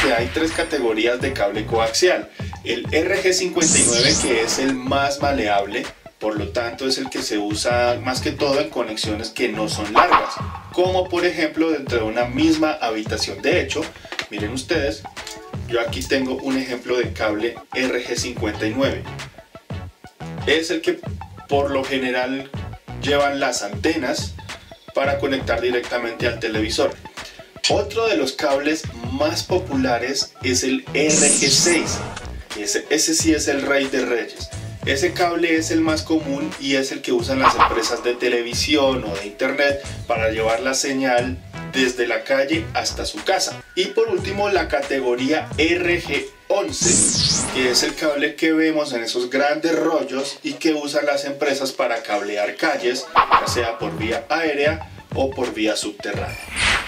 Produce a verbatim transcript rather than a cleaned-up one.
que hay tres categorías de cable coaxial. El R G cincuenta y nueve, que es el más maleable, por lo tanto es el que se usa más que todo en conexiones que no son largas, como por ejemplo dentro de una misma habitación. De hecho, miren ustedes, yo aquí tengo un ejemplo de cable R G cincuenta y nueve. Es el que por lo general llevan las antenas para conectar directamente al televisor. Otro de los cables más populares es el R G seis. Ese, ese sí es el rey de reyes. Ese cable es el más común y es el que usan las empresas de televisión o de internet para llevar la señal desde la calle hasta su casa. Y por último, la categoría R G once, que es el cable que vemos en esos grandes rollos y que usan las empresas para cablear calles, ya sea por vía aérea o por vía subterránea.